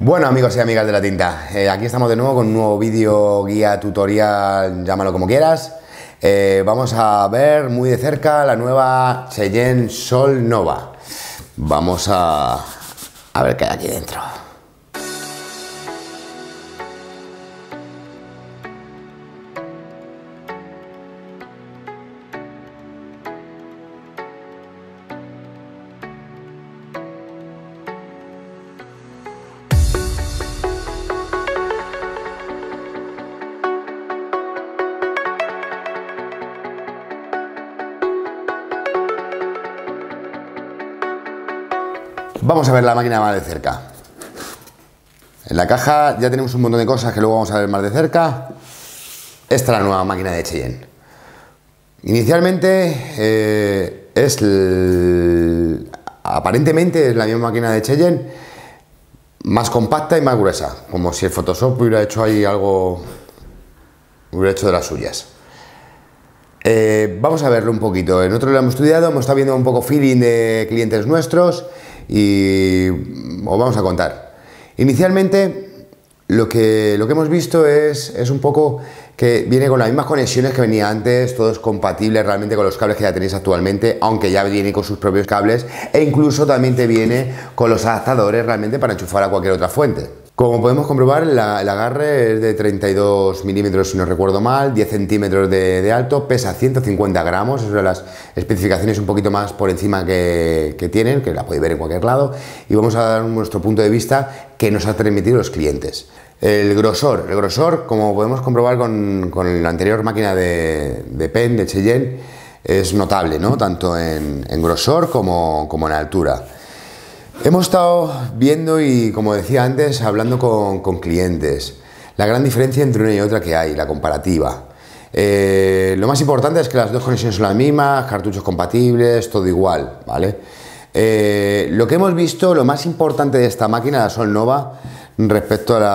Bueno, amigos y amigas de la tinta, aquí estamos de nuevo con un nuevo vídeo, guía, tutorial, llámalo como quieras. Vamos a ver muy de cerca la nueva Cheyenne Sol Nova. Vamos a ver qué hay aquí dentro. Vamos a ver la máquina más de cerca. En la caja ya tenemos un montón de cosas que luego vamos a ver más de cerca. Esta es la nueva máquina de Cheyenne. Inicialmente aparentemente es la misma máquina de Cheyenne, más compacta y más gruesa, como si el Photoshop hubiera hecho ahí algo, hubiera hecho de las suyas. Vamos a verlo un poquito. Nosotros lo hemos estudiado, hemos estado viendo un poco feeling de clientes nuestros y os vamos a contar. Inicialmente lo que hemos visto es un poco que viene con las mismas conexiones que venía antes, todo es compatible realmente con los cables que ya tenéis actualmente, aunque ya viene con sus propios cables e incluso también te viene con los adaptadores realmente para enchufar a cualquier otra fuente. Como podemos comprobar, el agarre es de 32 milímetros si no recuerdo mal, 10 centímetros de alto, pesa 150 gramos, esas son las especificaciones un poquito más por encima que tienen, que la podéis ver en cualquier lado, y vamos a dar nuestro punto de vista que nos ha transmitido los clientes. El grosor, como podemos comprobar con la anterior máquina de pen de Cheyenne, es notable, ¿no? Tanto en grosor como en altura. Hemos estado viendo y, como decía antes, hablando con clientes, la gran diferencia entre una y otra que hay, la comparativa. Lo más importante es que las dos conexiones son las mismas, cartuchos compatibles, todo igual, ¿vale? Lo que hemos visto, lo más importante de esta máquina, la Sol Nova, respecto a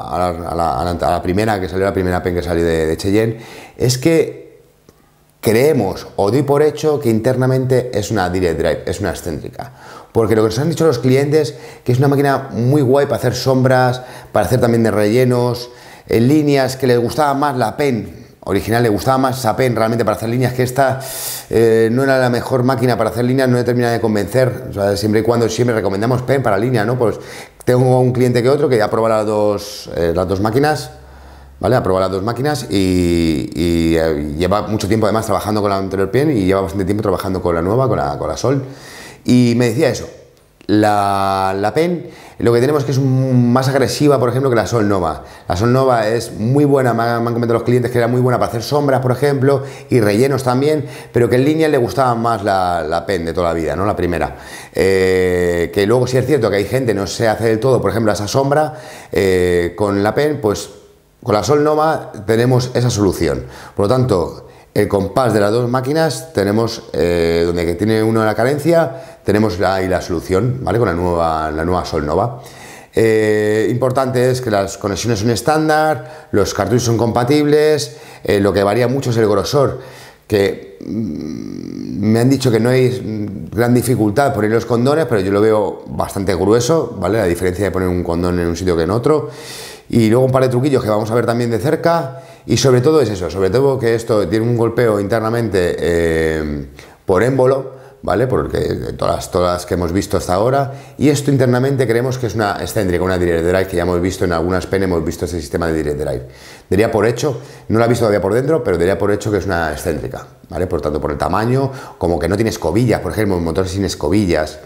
la primera que salió, la primera pen que salió de Cheyenne, es que creemos o doy por hecho que internamente es una direct drive, es una excéntrica. Porque lo que nos han dicho los clientes, que es una máquina muy guay para hacer sombras, para hacer también de rellenos, en líneas, que les gustaba más la pen original, le gustaba más esa pen realmente para hacer líneas, que esta no era la mejor máquina para hacer líneas, no me termina de convencer. O sea, siempre y cuando siempre recomendamos pen para línea, ¿no? Pues tengo un cliente que otro que ya prueba las dos máquinas, ¿vale? Ha probado las dos máquinas y lleva mucho tiempo además trabajando con la anterior pen y lleva bastante tiempo trabajando con la nueva, con la Sol. Y me decía eso, la pen, lo que tenemos es que es más agresiva, por ejemplo, que la Sol Nova. La Sol Nova es muy buena, me han comentado los clientes que era muy buena para hacer sombras, por ejemplo, y rellenos también, pero que en línea le gustaba más la pen de toda la vida, ¿no? La primera. Que luego sí es cierto que hay gente, no se hace del todo, por ejemplo, esa sombra, con la pen, pues con la Sol Nova tenemos esa solución. Por lo tanto, el compás de las dos máquinas tenemos, donde tiene uno la carencia, tenemos ahí la solución, ¿vale? Con la nueva Sol Nova. Importante es que las conexiones son estándar, los cartuchos son compatibles, lo que varía mucho es el grosor, que me han dicho que no hay gran dificultad poner los condones, pero yo lo veo bastante grueso, ¿vale? La diferencia de poner un condón en un sitio que en otro. Y luego un par de truquillos que vamos a ver también de cerca. Y sobre todo es eso, sobre todo que esto tiene un golpeo internamente por émbolo, ¿vale? Porque todas las que hemos visto hasta ahora. Y esto internamente creemos que es una excéntrica, una direct drive, que ya hemos visto en algunas pen, hemos visto este sistema de direct drive. Daría por hecho, no la he visto todavía por dentro, pero daría por hecho que es una excéntrica, ¿vale? Por tanto, por el tamaño, como que no tiene escobillas, por ejemplo, motores sin escobillas.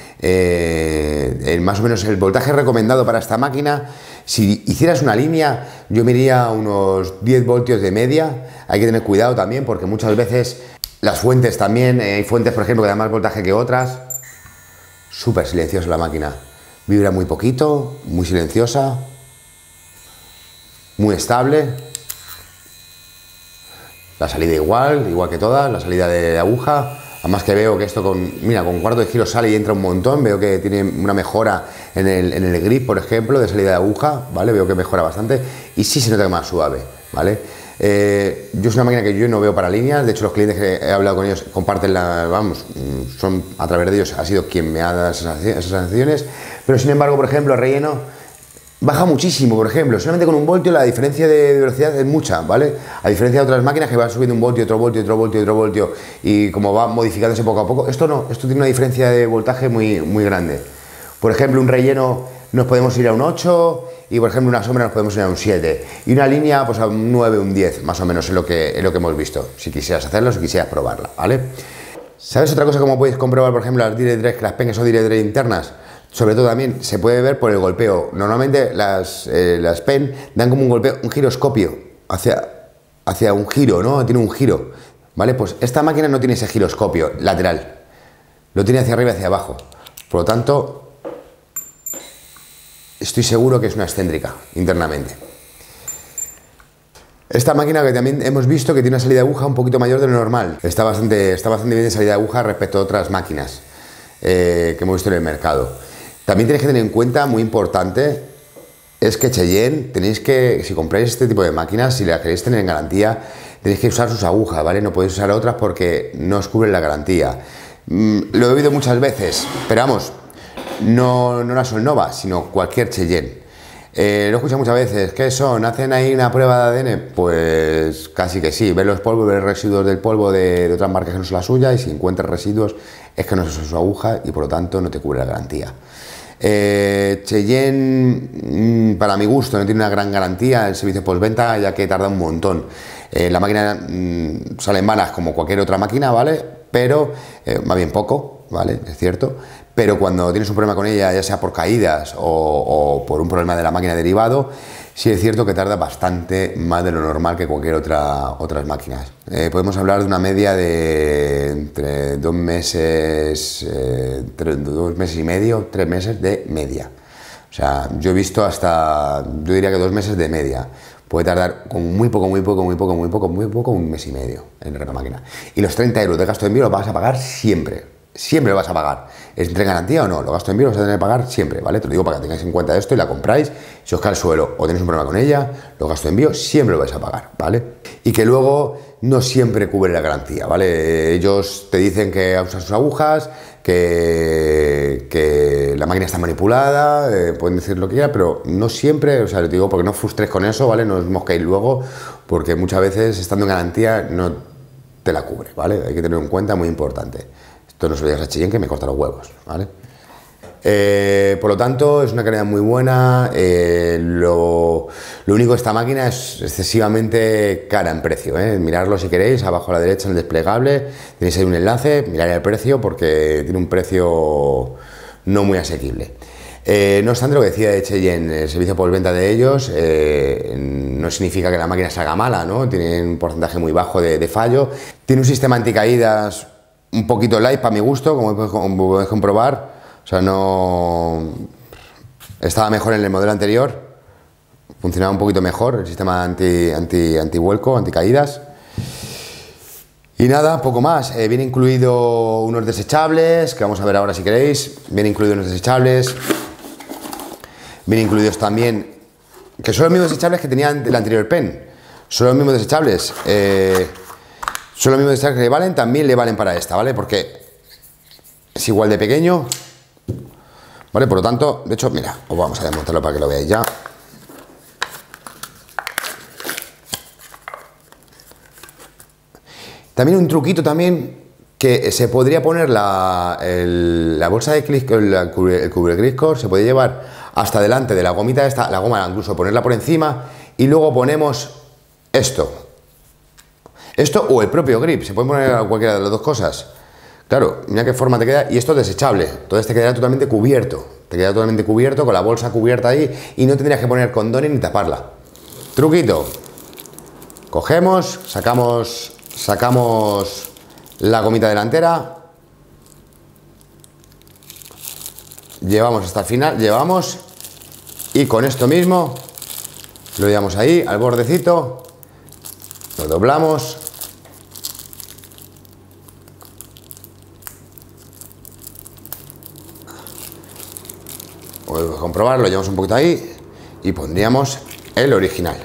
Más o menos el voltaje recomendado para esta máquina, si hicieras una línea, yo me iría a unos 10 voltios de media. Hay que tener cuidado también porque muchas veces las fuentes también, hay fuentes por ejemplo que dan más voltaje que otras. Súper silenciosa la máquina, vibra muy poquito, muy silenciosa, muy estable. La salida igual que todas, la salida de aguja. Además que veo que esto con cuarto de giro sale y entra un montón, veo que tiene una mejora en el grip, por ejemplo, de salida de aguja, ¿vale? Veo que mejora bastante y sí se nota más suave, ¿vale? Yo es una máquina que yo no veo para líneas, de hecho los clientes que he hablado con ellos comparten son a través de ellos, ha sido quien me ha dado esas sensaciones, pero sin embargo, por ejemplo, el relleno baja muchísimo, por ejemplo, solamente con 1 voltio la diferencia de velocidad es mucha, ¿vale? A diferencia de otras máquinas que van subiendo 1 voltio, otro voltio, otro voltio, otro voltio, y como va modificándose poco a poco, esto no, esto tiene una diferencia de voltaje muy grande. Por ejemplo, un relleno nos podemos ir a un 8 y por ejemplo una sombra nos podemos ir a un 7 y una línea pues a un 9, un 10, más o menos es lo que hemos visto, si quisieras hacerlo, si quisieras probarla, ¿vale? ¿Sabes otra cosa como podéis comprobar, por ejemplo, las direct drive, que las pen que son direct drive internas? Sobre todo también se puede ver por el golpeo. Normalmente las pen dan como un golpeo, un giroscopio hacia un giro, ¿no? Tiene un giro, ¿vale? Pues esta máquina no tiene ese giroscopio lateral, lo tiene hacia arriba y hacia abajo. Por lo tanto, estoy seguro que es una excéntrica internamente. Esta máquina que también hemos visto que tiene una salida de aguja un poquito mayor de lo normal. Está bastante bien de salida de aguja respecto a otras máquinas que hemos visto en el mercado. También tenéis que tener en cuenta, muy importante, es que Cheyenne, tenéis que, si compráis este tipo de máquinas, si las queréis tener en garantía, tenéis que usar sus agujas, ¿vale? No podéis usar otras porque no os cubren la garantía. Lo he oído muchas veces, pero vamos, no la Solnova, sino cualquier Cheyenne. Lo he escuchado muchas veces. ¿Qué son? ¿Hacen ahí una prueba de ADN? Pues casi que sí. Ver los polvos, ver residuos del polvo de otras marcas que no son la suya, y si encuentras residuos es que no es su aguja y por lo tanto no te cubre la garantía. Cheyenne, para mi gusto, no tiene una gran garantía el servicio postventa, ya que tarda un montón. La máquina sale en balas como cualquier otra máquina, ¿vale? Pero más bien poco, ¿vale? Es cierto. Pero cuando tienes un problema con ella, ya sea por caídas o por un problema de la máquina derivado, sí es cierto que tarda bastante más de lo normal que cualquier otras máquinas. Podemos hablar de una media de entre 2 meses, 2 meses y medio, 3 meses de media. O sea, yo he visto yo diría que 2 meses de media. Puede tardar con muy poco, un mes y medio en la máquina. Y los 30 euros de gasto de envío los vas a pagar siempre. Siempre lo vas a pagar. ¿Entre garantía o no? Los gastos de envío los vas a tener que pagar siempre, ¿vale? Te lo digo para que tengáis en cuenta esto y la compráis. Si os cae al suelo o tenéis un problema con ella, los gastos de envío siempre lo vais a pagar, ¿vale? Y que luego no siempre cubre la garantía, ¿vale? Ellos te dicen que usan sus agujas, que la máquina está manipulada, pueden decir lo que quieran, pero no siempre, o sea, te digo porque no os frustréis con eso, ¿vale? No os mosquéis luego, porque muchas veces estando en garantía no te la cubre, ¿vale? Hay que tenerlo en cuenta, muy importante. Esto no se lo digas a Cheyenne que me corta los huevos, ¿vale? Por lo tanto, es una calidad muy buena. Lo único de esta máquina es excesivamente cara en precio, ¿eh? Miradlo si queréis, abajo a la derecha en el desplegable tenéis ahí un enlace, mirad el precio porque tiene un precio no muy asequible. No obstante, lo que decía de Cheyenne, el servicio postventa de ellos no significa que la máquina salga mala, ¿no? Tiene un porcentaje muy bajo de fallo, tiene un sistema anticaídas un poquito light para mi gusto, como podéis comprobar. O sea, no estaba mejor en el modelo anterior, funcionaba un poquito mejor el sistema anti-vuelco, anticaídas. Y nada, poco más. Viene incluido unos desechables, que vamos a ver ahora si queréis. Viene incluido unos desechables. Viene incluidos también, que son los mismos desechables que tenía el anterior pen. Son los mismos desechables. Son los mismos desechables que le valen, también le valen para esta, ¿vale? Porque es igual de pequeño, ¿vale? Por lo tanto, de hecho, mira, os vamos a desmontarlo para que lo veáis ya. También un truquito también, que se podría poner la bolsa de clic, el cubrecrisco, se puede llevar hasta delante de la gomita esta, la goma incluso ponerla por encima, y luego ponemos esto o el propio grip, se puede poner cualquiera de las dos cosas. Claro, mira qué forma te queda, y esto es desechable, entonces te quedará totalmente cubierto, con la bolsa cubierta ahí, y no tendrías que poner condones ni taparla. Truquito, cogemos, sacamos la gomita delantera, llevamos hasta el final, y con esto mismo lo llevamos ahí al bordecito, lo doblamos, podemos comprobar, lo llevamos un poquito ahí y pondríamos el original.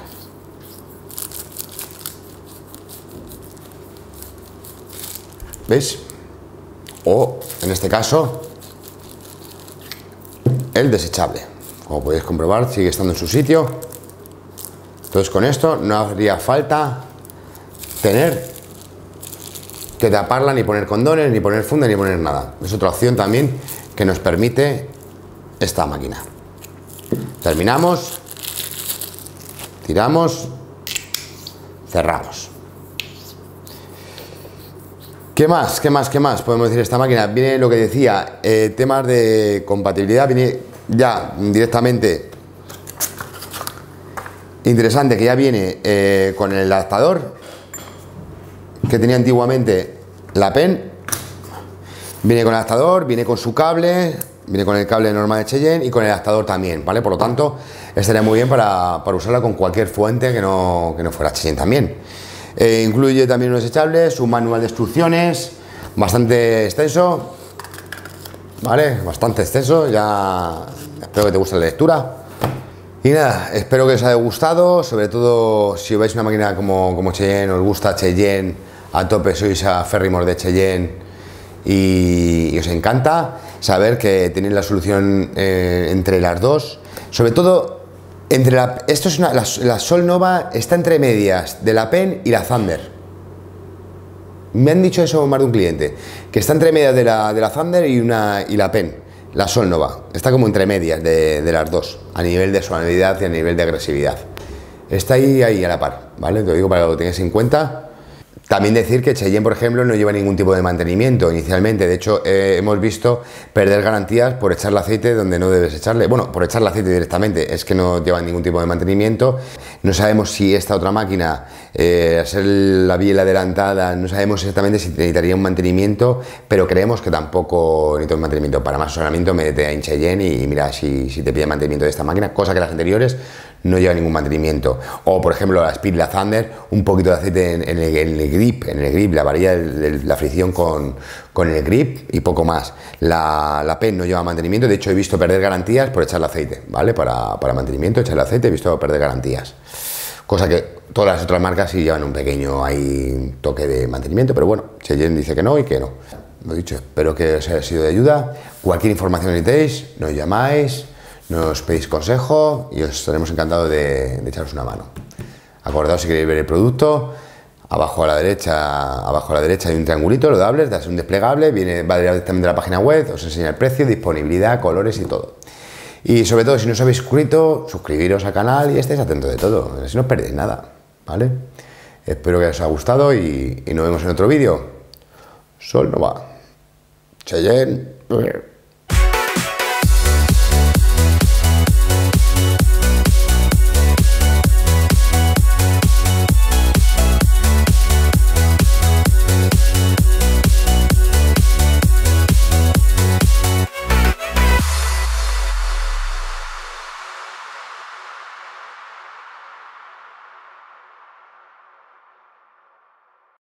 ¿Veis? O, en este caso, el desechable. como podéis comprobar, sigue estando en su sitio. Entonces con esto no haría falta tener que taparla, ni poner condones, ni poner funda, ni poner nada. Es otra opción también que nos permite esta máquina. Terminamos, tiramos, cerramos. ¿Qué más? ¿Qué más? ¿Qué más podemos decir de esta máquina? Viene lo que decía, temas de compatibilidad, viene ya directamente, interesante que ya viene con el adaptador que tenía antiguamente la Pen. Viene con el adaptador, viene con su cable, viene con el cable normal de Cheyenne y con el adaptador también, ¿vale? Por lo tanto, estaría muy bien para usarla con cualquier fuente que no fuera Cheyenne también. Incluye también unos desechables, un manual de instrucciones bastante extenso, ¿vale? Bastante extenso, ya espero que te guste la lectura. Y nada, espero que os haya gustado, sobre todo si veis una máquina como Cheyenne, os gusta Cheyenne a tope, sois aférrimos de Cheyenne y os encanta saber que tenéis la solución entre las dos, sobre todo entre esto es la Sol Nova está entre medias de la Pen y la Thunder. Me han dicho eso más de un cliente, que está entre medias de la Thunder y la Pen, la Sol Nova. Está como entre medias de las dos, a nivel de sonoridad y a nivel de agresividad. Está ahí a la par, ¿vale? Te lo digo para que lo tengáis en cuenta. También decir que Cheyenne, por ejemplo, no lleva ningún tipo de mantenimiento inicialmente. De hecho, hemos visto perder garantías por echarle aceite donde no debes echarle. Bueno, por echarle aceite directamente. Es que no lleva ningún tipo de mantenimiento. No sabemos si esta otra máquina, al ser la biela adelantada, no sabemos exactamente si necesitaría un mantenimiento, pero creemos que tampoco necesita un mantenimiento. Para más asesoramiento, métete en Cheyenne y mira si te pide mantenimiento de esta máquina, cosa que las anteriores no lleva ningún mantenimiento. O por ejemplo la Speed, la Thunder, un poquito de aceite en el grip, la varilla de la fricción con el grip y poco más. La Pen no lleva mantenimiento, de hecho he visto perder garantías por echarle aceite, ¿vale? Para mantenimiento, echarle aceite, he visto perder garantías. Cosa que todas las otras marcas sí llevan un pequeño ahí toque de mantenimiento, pero bueno, Cheyenne dice que no y que no. Lo dicho, espero que os haya sido de ayuda. Cualquier información que necesitéis, nos llamáis, nos pedís consejo y os estaremos encantados de echaros una mano. Acordaos, si queréis ver el producto, abajo a la derecha hay un triangulito, lo dables, das un desplegable, va directamente de la página web, os enseña el precio, disponibilidad, colores y todo. Y sobre todo, si no os habéis suscrito, suscribiros al canal y estéis atentos de todo, así no os perdéis nada, ¿vale? Espero que os haya gustado y nos vemos en otro vídeo. Sol Nova, Cheyenne.